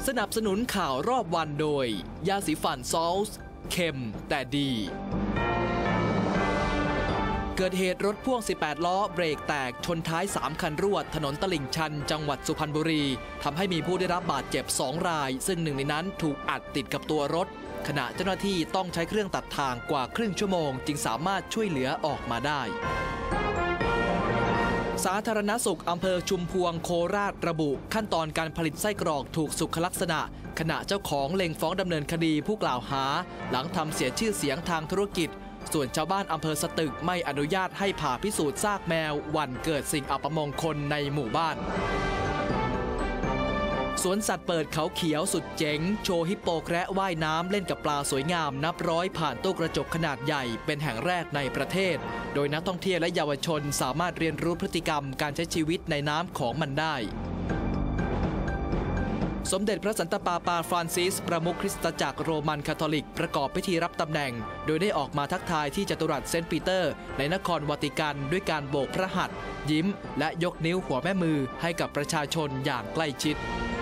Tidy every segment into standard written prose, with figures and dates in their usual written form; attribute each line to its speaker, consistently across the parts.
Speaker 1: สนับสนุนข่าวรอบวันโดยยาสีฟันซอลส์เค็มแต่ดีเกิดเหตุรถพ่วง18ล้อเบรกแตกชนท้าย3คันรวดถนนตลิ่งชันจังหวัดสุพรรณบุรีทำให้มีผู้ได้รับบาดเจ็บ2รายซึ่งหนึ่งในนั้นถูกอัดติดกับตัวรถขณะเจ้าหน้าที่ต้องใช้เครื่องตัดทางกว่าครึ่งชั่วโมงจึงสามารถช่วยเหลือออกมาได้สาธารณสุขอำเภอชุมพวงโคราชระบุขั้นตอนการผลิตไส้กรอกถูกสุขลักษณะขณะเจ้าของเล็งฟ้องดำเนินคดีผู้กล่าวหาหลังทำเสียชื่อเสียงทางธุรกิจส่วนชาวบ้านอำเภอสตึกไม่อนุญาตให้ผ่าพิสูจน์ซากแมววันเกิดสิ่งอัปมงคลในหมู่บ้านสวนสัตว์เปิดเขาเขียวสุดเจ๋งโชว์ฮิปโปแคระว่ายน้ำเล่นกับปลาสวยงามนับร้อยผ่านตู้กระจกขนาดใหญ่เป็นแห่งแรกในประเทศโดยนักท่องเที่ยวและเยาวชนสามารถเรียนรู้พฤติกรรมการใช้ชีวิตในน้ำของมันได้สมเด็จพระสันตะปาปาฟรานซิสประมุขคริสตจักรโรมันคาทอลิกประกอบพิธีรับตำแหน่งโดยได้ออกมาทักทายที่จัตุรัสเซนต์ปีเตอร์ในนครวาติกันด้วยการโบกพระหัตถ์ยิ้มและยกนิ้วหัวแม่มือให้กับประชาชนอย่างใกล้ชิด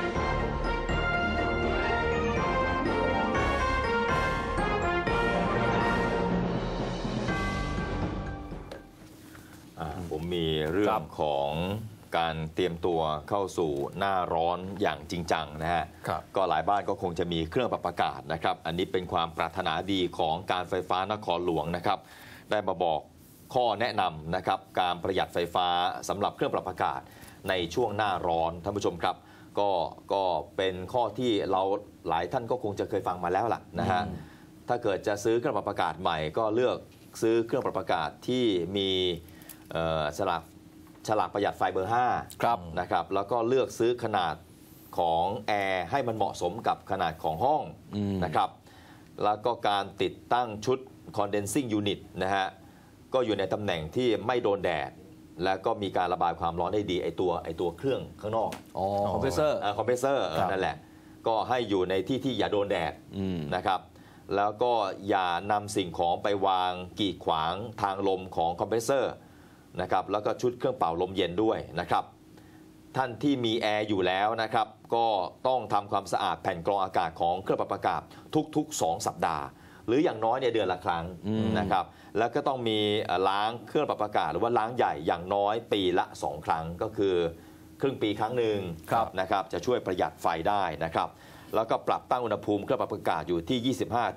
Speaker 2: ผมมีเรื่องของการเตรียมตัวเข้าสู่หน้าร้อนอย่างจริงจังนะฮะก็หลายบ้านก็คงจะมีเครื่องปรับอากาศนะครับอันนี้เป็นความปรารถนาดีของการไฟฟ้านครหลวงนะครับได้มาบอกข้อแนะนำนะครับการประหยัดไฟฟ้าสำหรับเครื่องปรับอากาศในช่วงหน้าร้อนท่านผู้ชมครับก็เป็นข้อที่เราหลายท่านก็คงจะเคยฟังมาแล้วล่ะนะฮะถ้าเกิดจะซื้อเครื่องปรับอากาศใหม่ก็เลือกซื้อเครื่องปรับอากาศที่มีฉลากประหยัดไฟเบอร์5ครับนะครับแล้วก็เลือกซื้อขนาดของแอร์ให้มันเหมาะสมกับขนาดของห้องนะครับแล้วก็การติดตั้งชุด condensing unit นะฮะก็อยู่ในตำแหน่งที่ไม่โดนแดดแล้วก็มีการระบายความร้อนได้ดีไอตัวเครื่องข้างนอก
Speaker 3: คอมเพรสเซอร์
Speaker 2: นั่นแหละก็ให้อยู่ในที่ที่อย่าโดนแดดนะครับแล้วก็อย่านำสิ่งของไปวางกีดขวางทางลมของคอมเพรสเซอร์นะครับแล้วก็ชุดเครื่องเป่าลมเย็นด้วยนะครับท่านที่มีแอร์อยู่แล้วนะครับก็ต้องทำความสะอาดแผ่นกรองอากาศของเครื่องปรับอากาศทุกๆ2 สัปดาห์หรืออย่างน้อยเนี่ยเดือนละครั้งนะครับแล้วก็ต้องมีล้างเครื่องปรับอากาศหรือว่าล้างใหญ่อย่างน้อยปีละ2 ครั้งก็คือครึ่งปีครั้งหนึ่งนะครับจะช่วยประหยัดไฟได้นะครับแล้วก็ปรับตั้งอุณหภูมิเครื่องปรับอากาศอยู่ที่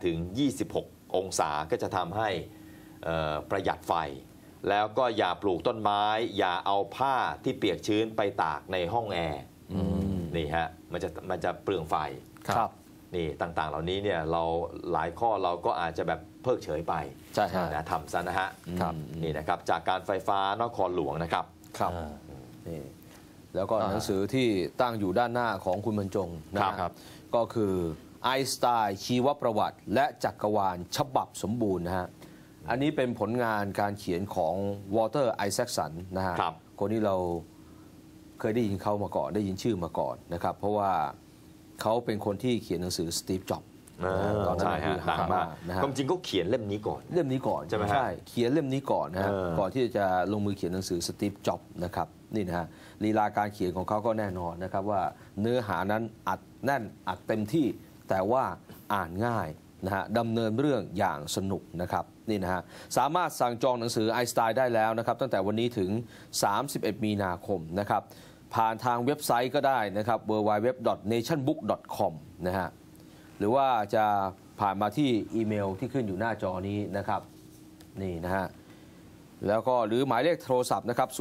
Speaker 2: 25-26 องศาก็จะทำให้ประหยัดไฟแล้วก็อย่าปลูกต้นไม้อย่าเอาผ้าที่เปียกชื้นไปตากในห้องแอร์นี่ฮะมันจะเปลืองไฟ
Speaker 3: ครับ
Speaker 2: นี่ต่างๆเหล่านี้เนี่ยเราหลายข้อเราก็อาจจะแบบเพิกเฉยไป
Speaker 3: ใช่
Speaker 2: นะทำซะนะฮะนี่นะครับจากการไฟฟ้านครหลวงนะครับ
Speaker 3: ครับนี่แล้วก็หนังสือที่ตั้งอยู่ด้านหน้าของคุณบรรจงนะครับก็คือไอน์สไตน์ชีวประวัติและจักรวาลฉบับสมบูรณ์นะฮะอันนี้เป็นผลงานการเขียนของวอลเตอร์ไอแซคสันนะฮะคนที่เราเคยได้ยินเขามาก่อนได้ยินชื่อมาก่อนนะครับเพราะว่าเขาเป็นคนที่เขียนหนังสือสตีฟจ็อบส์ตอนนั้นคือหามากนะฮะ
Speaker 2: ความจริงก็เขียนเล่มนี้ก่อน
Speaker 3: ใช่ไหมใช่เขียนเล่มนี้ก่อนนะฮะก่อนที่จะลงมือเขียนหนังสือสตีฟจ็อบส์นะครับนี่นะฮะลีลาการเขียนของเขาก็แน่นอนนะครับว่าเนื้อหานั้นอัดแน่นอัดเต็มที่แต่ว่าอ่านง่ายนะฮะดำเนินเรื่องอย่างสนุกนะครับนี่นะฮะสามารถสั่งจองหนังสือไอน์สไตน์ได้แล้วนะครับตั้งแต่วันนี้ถึง31 มีนาคมนะครับผ่านทางเว็บไซต์ก็ได้นะครับ www.nationbook.com นะฮะหรือว่าจะผ่านมาที่อีเมลที่ขึ้นอยู่หน้าจอนี้นะครับนี่นะฮะแล้วก็หรือหมายเลขโทรศัพท์นะครับ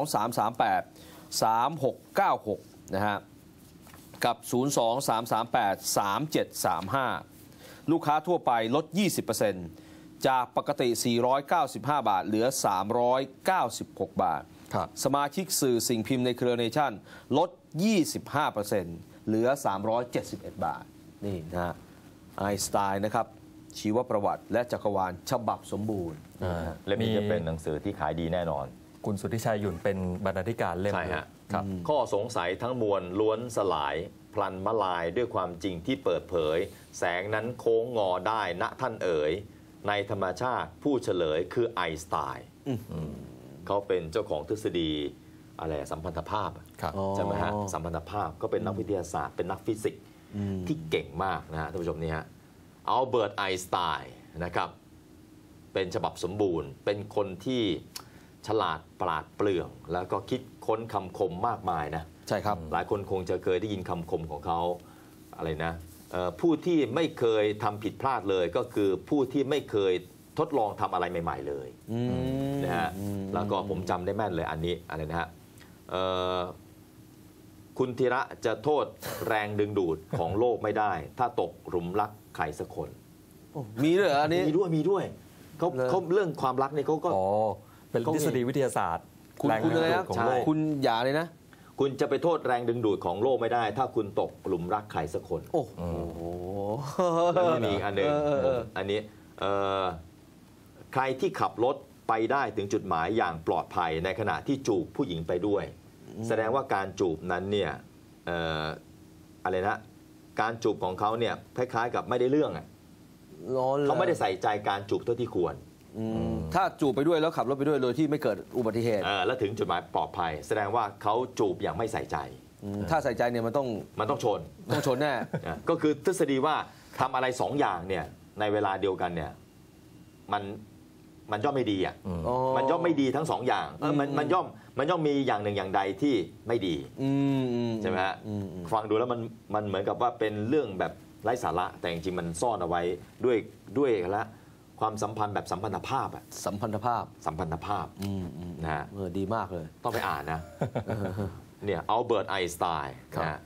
Speaker 3: 02-338-3696นะฮะกับ02-338-3735ลูกค้าทั่วไปลด 20% จากปกติ495 บาทเหลือ396 บาทสมาชิกสื่อสิ่งพิมพ์ในเครือเนชั่นลด 25% เหลือ371 บาทนี่นะฮะไอน์สไตน์นะครับชีวประวัติและจักรวาลฉบับสมบูรณ์
Speaker 2: เล่มนี้จะเป็นหนังสือที่ขายดีแน่นอน
Speaker 4: คุณสุทธิชัยหยุ่นเป็นบรรณาธิการเล่ม
Speaker 2: ใช่ฮะข้อสงสัยทั้งมวลล้วนสลายพลันมลายด้วยความจริงที่เปิดเผยแสงนั้นโค้งงอได้ณท่านเอ๋ยในธรรมชาติผู้เฉลยคือไอน์สไตน์เขาเป็นเจ้าของทฤษฎีอะไรสัมพันธภาพใช่ไหมฮะสัมพันธภาพก็เป็นนักวิทยาศาสตร์เป็นนักฟิสิกส์ที่เก่งมากนะฮะท่านผู้ชมนี่ฮะอัลเบิร์ตไอน์สไตน์นะครับเป็นฉบับสมบูรณ์เป็นคนที่ฉลาดปราดเปรื่องแล้วก็คิดค้นคำคมมากมายนะ
Speaker 3: ใช่ครับ
Speaker 2: หลายคนคงจะเคยได้ยินคำคมของเขาอะไรนะผู้ที่ไม่เคยทำผิดพลาดเลยก็คือผู้ที่ไม่เคยทดลองทำอะไรใหม่ๆเลยนะฮะแล้วก็ผมจำได้แม่นเลยอันนี้อะไรนะฮะคุณธีระจะโทษแรงดึงดูดของโลกไม่ได้ ถ้าตกหลุมรักใครสักคน
Speaker 3: มีด้วยอันนี้
Speaker 2: มีด้วยเขาเรื่องความรักเนี่ยเขาก็
Speaker 4: เป็นทฤษฎีวิทยาศาสตร์
Speaker 3: แรงดึงดูดของโลกคุณอย่าเลยนะ
Speaker 2: คุณจะไปโทษแรงดึงดูดของโลกไม่ได้ถ้าคุณตกหลุมรักใครสักคน
Speaker 3: โอ้โห
Speaker 2: แล้วมีอีกอันหนึ่งอันนี้ใครที่ขับรถไปได้ถึงจุดหมายอย่างปลอดภัยในขณะที่จูบผู้หญิงไปด้วยแสดงว่าการจูบนั้นเนี่ยอะไรนะการจูบของเขาเนี่ยคล้ายๆกับไม่ได้เรื่องเขาไม่ได้ใส่ใจการจูบเท่าที่ควร
Speaker 3: ถ้าจูบไปด้วยแล้วขับรถไปด้วยโดยที่ไม่เกิดอุบัติเหตุ
Speaker 2: แล้วถึงจุดหมายปลอดภัยแสดงว่าเขาจูบอย่างไม่ใส่ใจ
Speaker 3: ถ้าใส่ใจเนี่ยมันต้องชนแน่
Speaker 2: ก็คือทฤษฎีว่าทำอะไร2อย่างเนี่ยในเวลาเดียวกันเนี่ยมันย่อมไม่ดีอ่ะมันย่อมไม่ดีทั้ง2อย่างมันย่อมมีอย่างหนึ่งอย่างใดที่ไม่ดีใช่ไหมฮะฟังดูแล้วมันเหมือนกับว่าเป็นเรื่องแบบไร้สาระแต่จริงๆมันซ่อนเอาไว้ด้วยละความสัมพันธ์แบบสัมพันธภาพอะ
Speaker 3: สัมพันธภาพ
Speaker 2: นะฮะ
Speaker 3: ดีมากเลย
Speaker 2: ต้องไปอ่านนะเนี่ยอัลเบิร์ตไอน์สไตน์นะ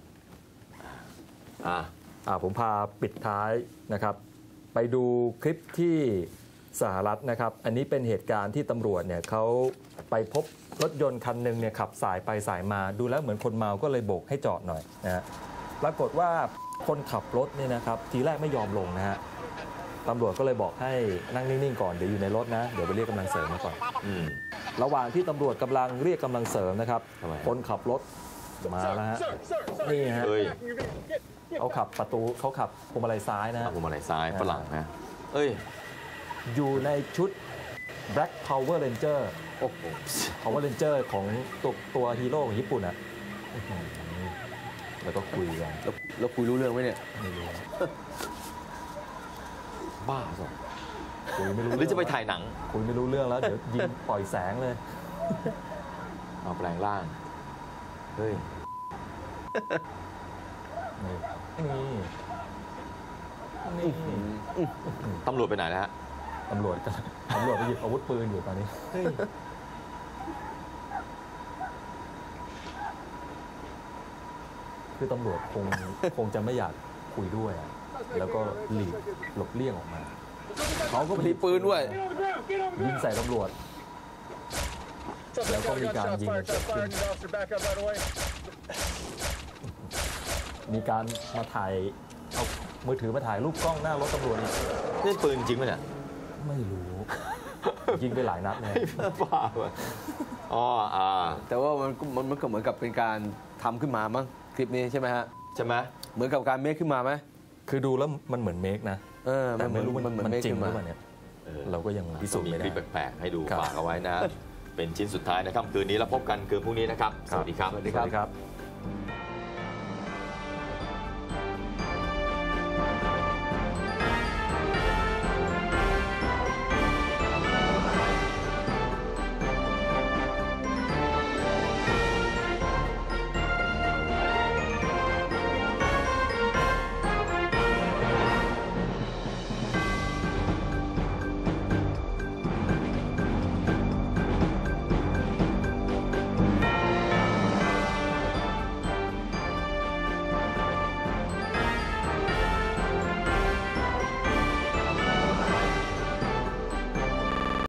Speaker 4: ผมพาปิดท้ายนะครับไปดูคลิปที่สหรัฐนะครับอันนี้เป็นเหตุการณ์ที่ตำรวจเนี่ยเขาไปพบรถยนต์คันหนึ่งเนี่ยขับสายไปสายมาดูแล้วเหมือนคนเมาก็เลยโบกให้จอดหน่อยนะฮะปรากฏว่าคนขับรถเนี่ยนะครับทีแรกไม่ยอมลงนะฮะตำรวจก็เลยบอกให้นั่งนิ่งๆก่อนเดี๋ยวอยู่ในรถนะเดี๋ยวไปเรียกกำลังเสริมมาก่อนระหว่างที่ตำรวจกำลังเรียกกำลังเสริมนะครับคนขับรถมาแล้วฮะนี่ฮะเขาขับประตูเขาขับพวงมาลัยซ้ายนะ
Speaker 2: พวงมาลัยซ้ายฝรั่งนะ
Speaker 4: อยู่ในชุด Black Power Ranger Power Ranger ของตัวฮีโร่ของญี่ปุ่นอ่ะแล้วก็คุยกัน
Speaker 3: แล้วคุยรู้เรื่องไหมเนี่ย
Speaker 4: ไม่รู้
Speaker 2: บ้าสอง
Speaker 4: คุยไม่รู้
Speaker 2: หรือจะไปถ่ายหนัง
Speaker 4: คุยไม่รู้เรื่องแล้วเดี๋ยวยิงปล่อยแสงเลย
Speaker 2: เอาแปลงร่างเฮ้ยนี่ตำรวจไปไหนนะฮะ
Speaker 4: ตำรวจไปหยิบอาวุธปืนอยู่ตอนนี้คือตำรวจคงจะไม่อยากคุยด้วยแล้วก็หลบเลี่ยงออกมา
Speaker 3: เขาก็มีปืนด้วย
Speaker 4: ยิงใส่ตำรวจแล้วก็มีการยิงกันเกิดขึ้นมีการมาถ่ายเอามือถือมาถ่ายรูปกล้องหน้ารถตำรวจ
Speaker 2: นี่ปืนจริงไหมเนี่ย
Speaker 4: ไม่รู้ยิงไปหลายนัดเลย
Speaker 2: บ้าว่ะ
Speaker 3: แต่ว่ามันก็เหมือนกับเป็นการทำขึ้นมามั้งคลิปนี้ใช่ไหมฮะ
Speaker 2: ใช่ไหม
Speaker 3: เหมือนกับการเมคขึ้นมาไหม
Speaker 4: คือดูแล้วมันเหมือนเมคนะแต่ไม่รู้มันจริงหรือเปล่าเนี่ยเราก็ยังพิสูจน์ไม่ได้
Speaker 2: มีคลิปแปลกๆให้ดูฝากเอาไว้นะเป็นชิ้นสุดท้ายนะครับคืนนี้แล้วพบกันคืนพรุ่งนี้นะครับสวัสดีครับ
Speaker 3: สวัสดีครับ